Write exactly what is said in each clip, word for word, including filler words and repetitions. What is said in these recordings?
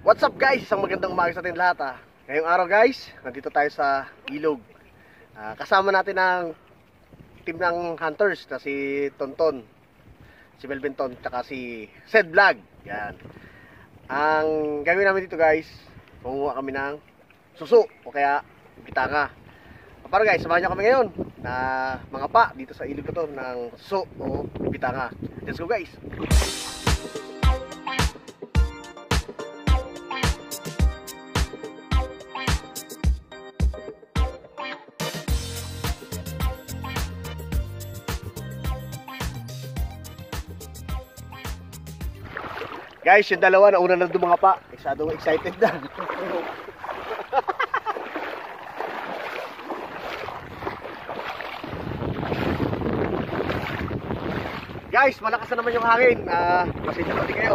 What's up guys? Isang magandang umaga sa atin lahat ah. Ngayong araw guys, nandito tayo sa ilog. uh, Kasama natin ang team ng hunters na si Tonton, si Melvin Ton, tsaka si Sed Vlog. Yan. Ang gagawin namin dito guys, manguha kami ng suso o kaya bitanga. Para guys, samahan nyo kami ngayon na mga pa dito sa ilog na to ng suso o bitanga. Let's go guys! Guys, yung dalawa na una na dumangapa. Masyadong excited na. Guys, malakas na naman yung hangin. Uh, pasensya natin kayo.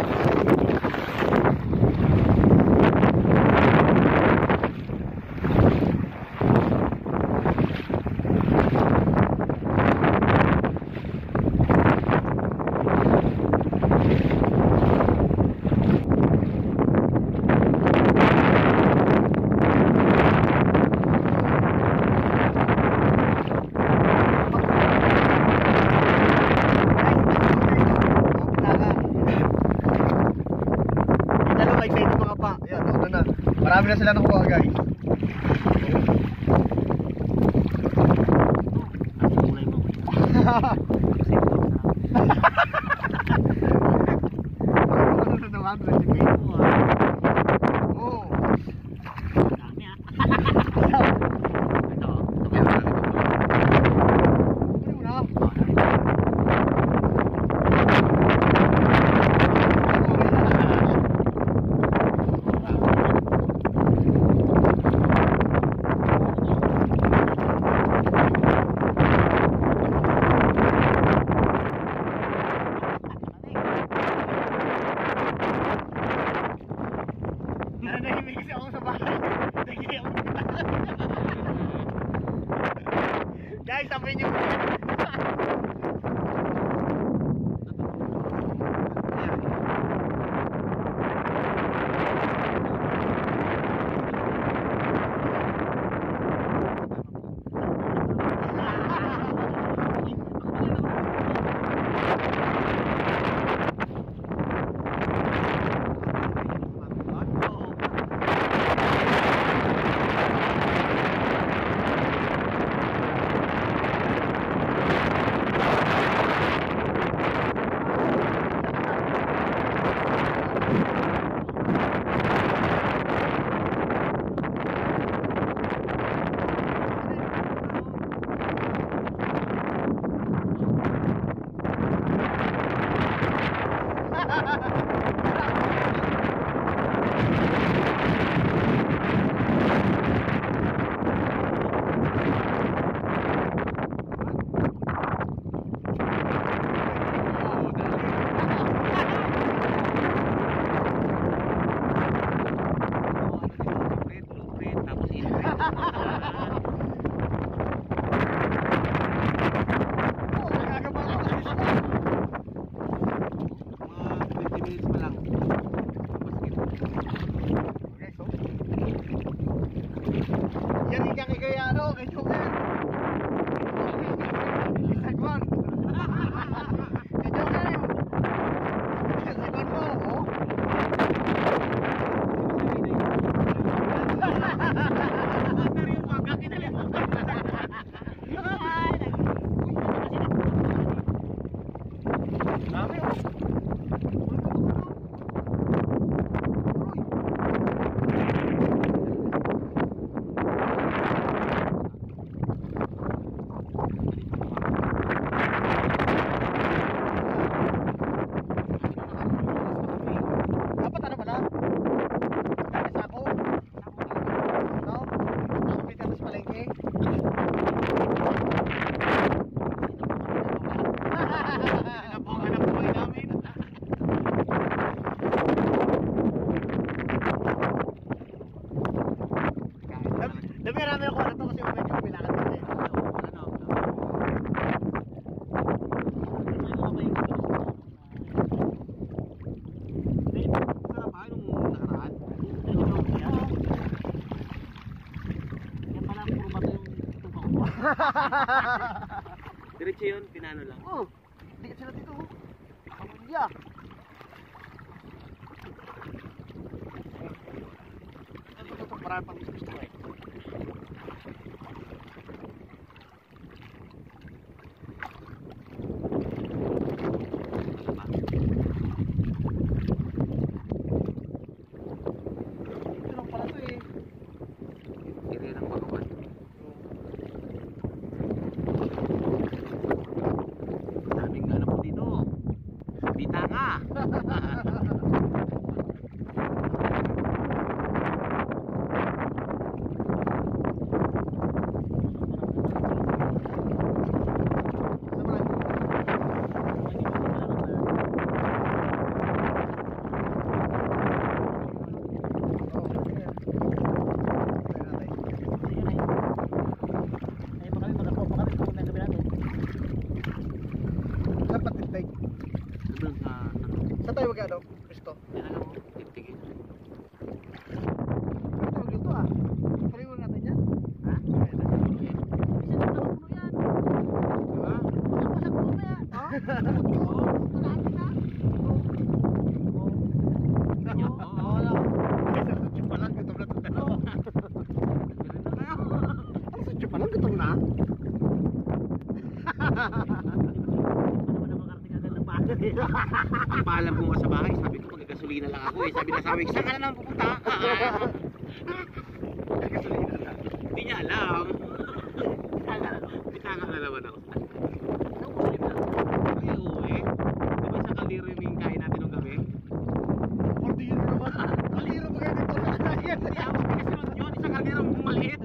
Marami na sila nakuha guys. Guys, sabi nyo Diretso yun, pinano lang. Oh, dikit sila dito. Oh. Pamilya. Ito, ito, ito, marami pang gusto eh. Ito lang pala to eh. Iri ng bakawan. Daming ano po dito. Bitanga. Doon sa Saan tayo mag-ano? Kristo? yan alam mo, tigtigil. Ito, wag ito ah. Pareho natin yan. Ha? Isa na puno yan. Diba? Sa puno na yan. Ha? Oo. Malapit na. Oo. Ganyan. Oo. Oo. Wala. Sa sutyo pa lang, gutom na ito dalawa. Ganun na kayo. Ang sutyo pa lang, gutom na. Ang paalam ko nga sa bahay, sabi ko magagasolina lang ako eh. Sabi na sabi, saan ka na naman pupunta? Gasolina na. Hindi niya alam. Bitanga na naman ako. Ay, oo eh. Di ba sa kaliro yung kain natin nung gabi? Kaldero naman. Kaldero ba kayo dito? Kaya ako pinasunod yun, isang kaliro maliit.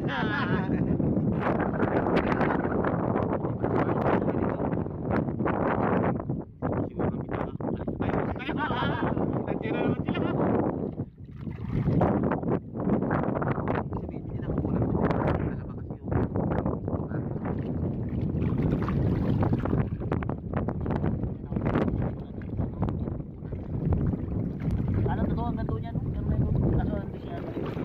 Siguro ng bitanga. Alis tayo, alis tayo. Nandiyan na naman sila. Sabihin, hindi na ako kulang. Talaba kasi yun. Alam totoo ang ganto niya no? Pero may kaso hindi siya.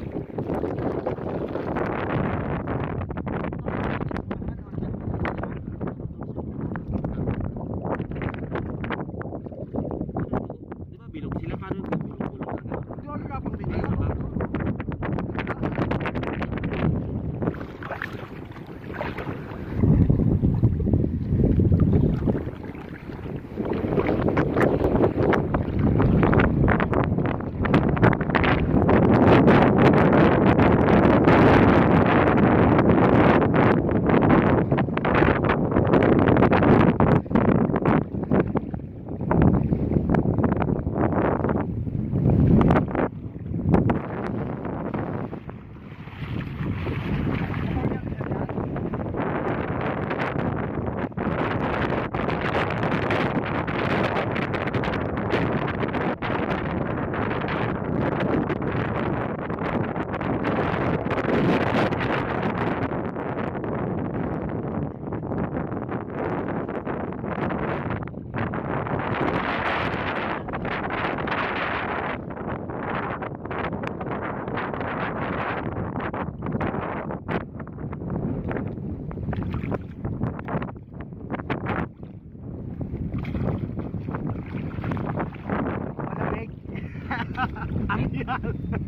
Di ba bilog sila? Paano yung bilog-bulog na gano'n? Di ba kagapang Ay, video? diba? Malamig. Ayan.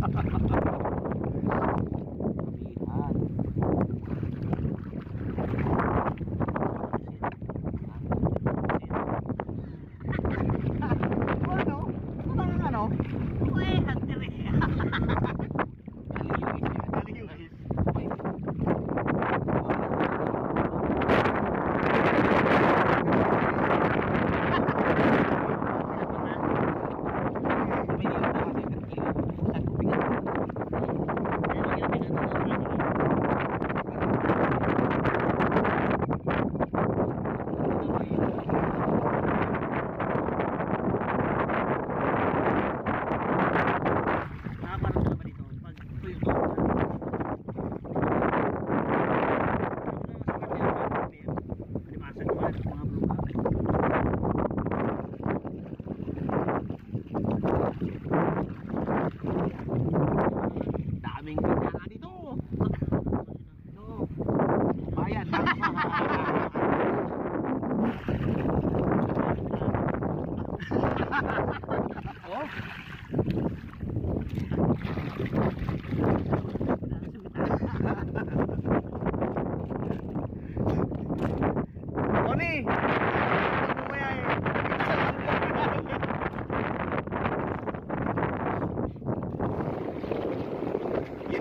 Ano? Ano ang ano? Uy, hantiri. Aliwis.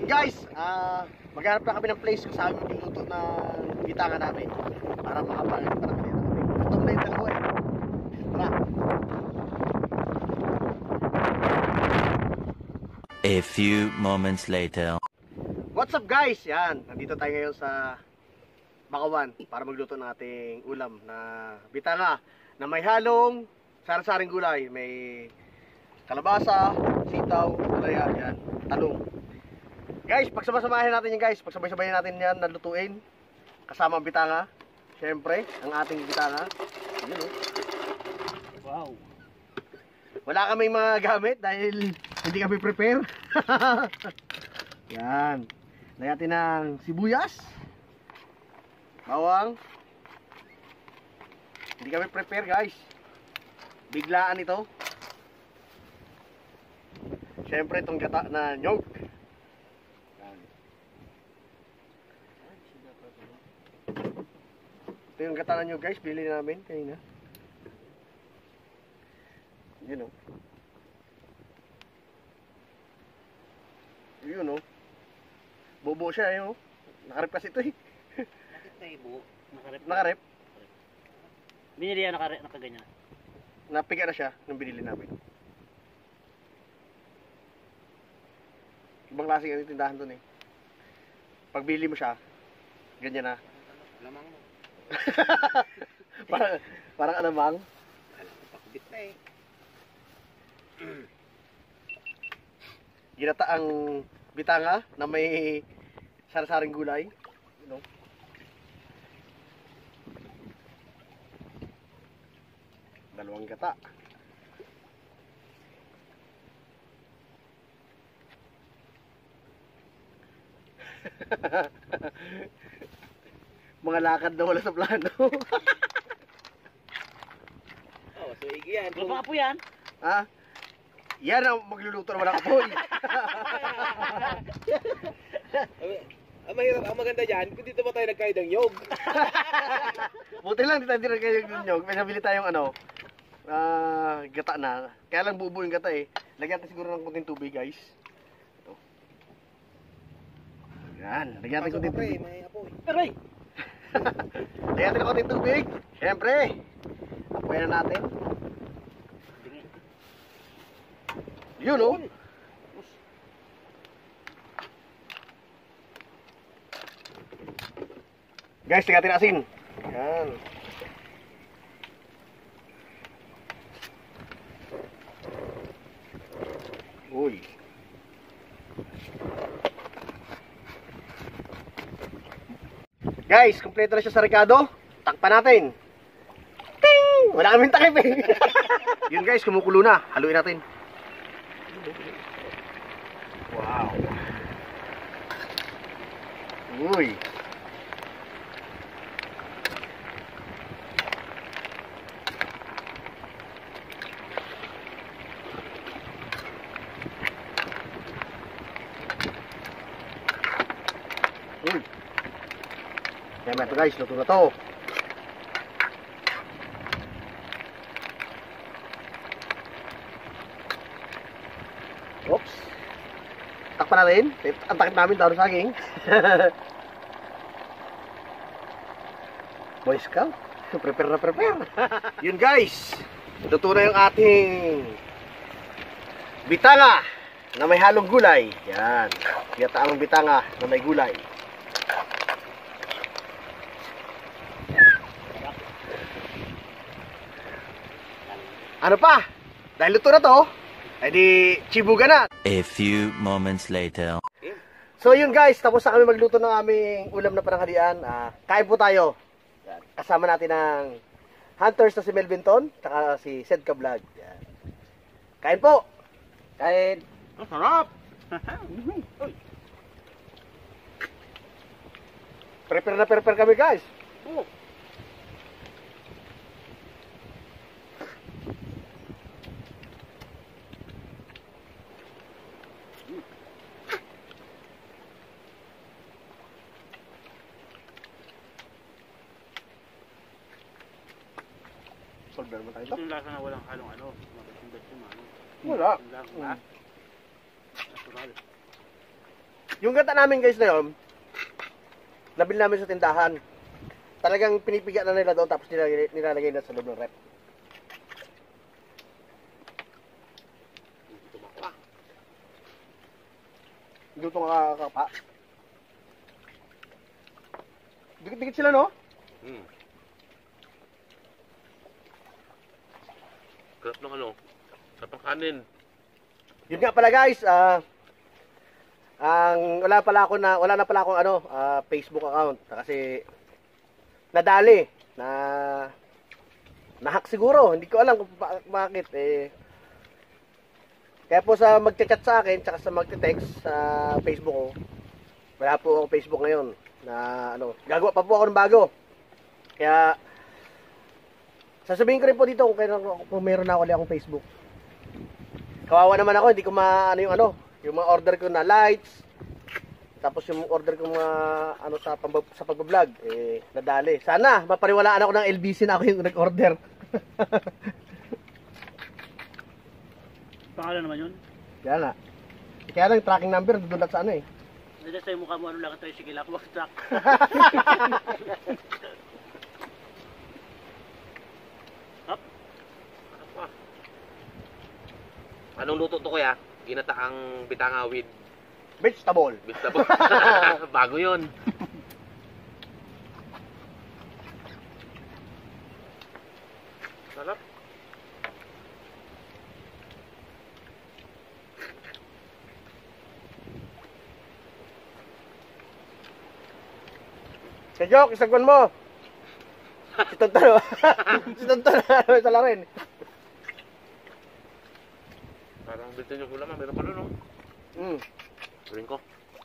guys, ah maghanap na kami ng place kung saan magluluto ng bitangan namin para makapag para kami namin. Gutom na yung dalawa eh. Tara. A few moments later. What's up guys? Yan, nandito tayo ngayon sa Bakawan para magluto ng ating ulam na bitanga na may halong sari-saring gulay. May kalabasa, sitaw, palaya, yan, talong. Guys, pagsama-samahin natin yan guys. Pagsabay-sabayin natin yan na lutuin. Kasama ang bitanga. Siyempre, ang ating bitanga. Yun, oh. Wow. Wala kaming mga gamit dahil hindi kami prepare. Yan. Lagyan natin ng sibuyas. Bawang. Hindi kami prepare guys. Biglaan ito. Siyempre itong gata na nyog. Ito yung gata na nyog guys. Bili namin kanina. Yun o. Yun o. Bobo siya yun o. Nakarip kasi ito eh. Bakit tayo buo? Nakarep. Nakarip. Binili yan nakare nakaganyan. Napiga na siya nung binili namin. Ibang klase yung tindahan doon eh. Pag bili mo siya, ganyan na. Lamang mo. parang, parang alamang. Pakbit na eh. Ginata ang bitanga na may sari-saring gulay. You know? Dalawang gata. Mga lakad na wala sa plano. Oh, so yan. Lupa po yan. Ha? Yan ang magluluto naman ako po. Ang mahirap, ang maganda dyan, kung dito ba tayo nagkain ng yog? Buti lang, di tayo din kayo yung may nabili tayong ano, ah, gata na. Kaya lang bubuo yung gata eh. Lagyan natin siguro ng kunting tubig guys. Ito. Yan, lagyan natin kunting tubig. May apoy. Aray! Lagyan natin ng kunting tubig. Siyempre. Apoyan na natin. Yun oh. Guys, tingnan natin asin. Yan. Uy. Guys, kompleto na siya sa Ricardo. Takpan natin. Ting! Wala kaming takip eh. Yun guys, kumukulo na. Haluin natin. Wow. Uy. Uy. Kaya ito guys, luto na to. Oops. Takpan natin. Ang takip namin daw ng saging. Boy Scout. Prepare na prepare. Yun guys. Luto na yung ating bitanga na may halong gulay. Yan. Gataang bitanga na may gulay. Ano pa? Dahil luto na to, ay di chibuga na. A few moments later. So yun guys, tapos na kami magluto ng aming ulam na pananghalian. Ah, kain po tayo. Kasama natin ang hunters na si Melvin Ton, saka si Sedka Vlog. Yan. Kain po. Kain. Ang sarap! Prepare na prepare kami guys. Oh. Solve naman tayo Ito ito. yung lasa na walang halong ano. Magasimbat yung ano. Wala. Yung lasa na. Natural. Yung gata namin guys na yun, nabili namin sa tindahan. Talagang pinipiga na nila doon tapos nilalagay, nilalagay na sa loob ng rep. Tumakwa. Luto nga kapa. Dikit-dikit sila, no? Hmm. Sarap ng ano, sarap ng kanin. Yun nga pala guys, ah ang wala pala ako na wala na pala akong ano, ah, Facebook account kasi nadali na nahack siguro, hindi ko alam kung ba- bakit eh. Kaya po sa magte-chat sa akin tsaka sa magte-text sa Facebook ko, wala po ako Facebook ngayon na ano, gagawa pa po ako ng bago. Kaya sasabihin ko rin po dito kung, kailan, kung meron na ako ulit akong Facebook. Kawawa naman ako, hindi ko maano yung ano, yung mga order ko na lights, tapos yung order ko mga ano sa pambab, sa pagbablog, eh nadali. Sana mapariwalaan ako ng L B C na ako yung nag-order. Pangalan naman yun. Kaya na. Kaya lang tracking number doon sa ano eh. Hindi sa mukha mo ano lang ito, sige lang, wag track. Hop. Anong luto to kuya? Ginataang bitanga with Vegetable. vegetable. Bago yun. Sarap. Si Jok, isagwan mo. Si Tonton. Si Tonton sa larin. Parang dito yung ulam, meron pa doon, no? Mm. Ring ko.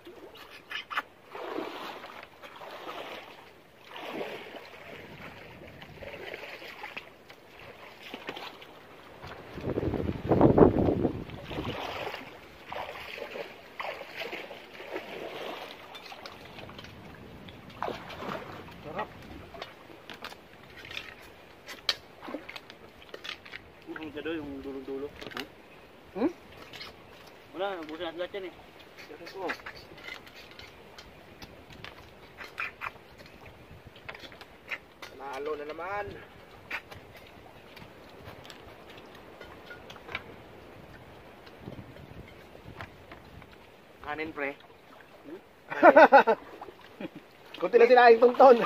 Yung gado, yung dulo-dulo. Hmm? Wala, nabusin natin lahat yan eh. Oh. Nalo na naman. Kanin, pre. Kunti na sila yung Tonton.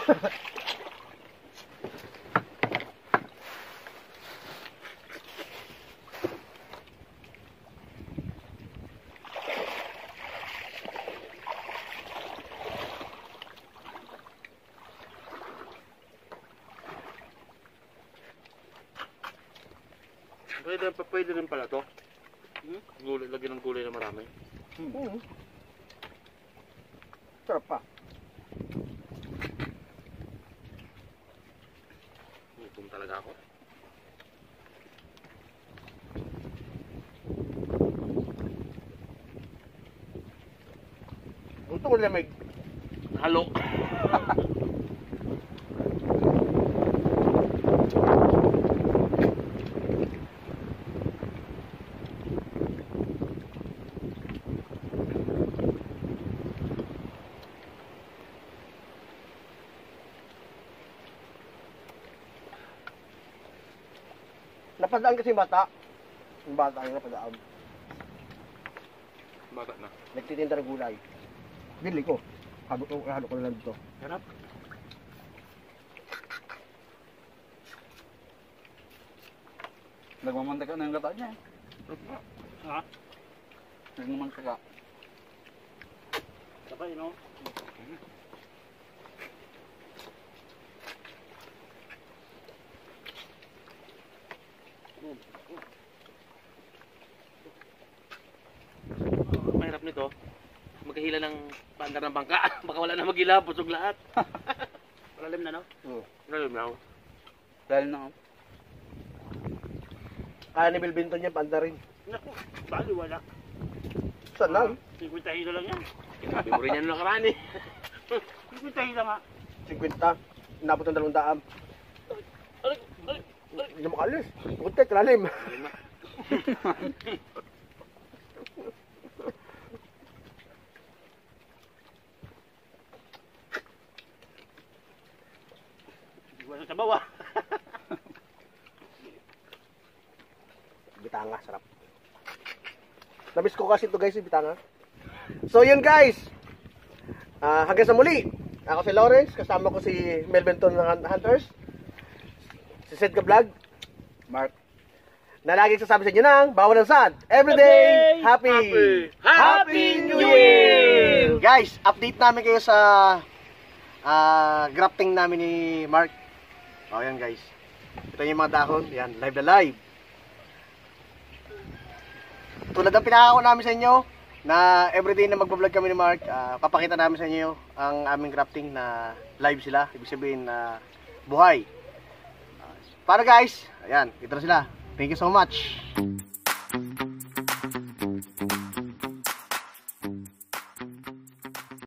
Pwede, pwede rin pala to. Hmm? Gulay, lagyan ng gulay na marami. Hmm. Sarap pa. Gutom talaga ako. Gusto ko lamig. Halo. Napadaan kasi yung bata. Yung bata yung napadaan. Bata na. Nagtitinda ng gulay. Bili ko. Halo ko, halo ko na lang dito. Sarap. Nagmamantika na yung gata niya eh. Ha? Nagmamantika. Sabay, no? Mahirap nito. Magkahila ng pandar ng bangka. Baka wala na maghila. Pusog lahat. Malalim na, no? Hmm. Ngayon na. Dahil na Kaya ni Bilbinton niya, panda rin. Naku, bali wala. Saan lang? fifty hilo lang yan. Sabi mo rin yan nung nakaraan eh. fifty hilo nga. fifty. Inabot ng dalawang daan. Aray, aray, aray. Hindi mo kalis. Buntek, lalim. Nabis ko kasi ito guys, yung bitanga. So yun guys. Uh, hanggang sa muli. Ako si Lawrence, kasama ko si Melvin Ton ng Hunters. Si Seth Ka Vlog. Mark. Na laging sasabi sa inyo ng bawal ng sad. Everyday happy. Happy. Happy New Year! Guys, update namin kayo sa uh, grafting namin ni Mark. O yan guys. Ito yung mga dahon. Yan, live na live. Tulad ng pinakako namin sa inyo na everyday na magbablog kami ni Mark, uh, papakita namin sa inyo ang aming grafting na live sila. Ibig sabihin na buhay. Uh, para guys, ayan, ito na sila. Thank you so much.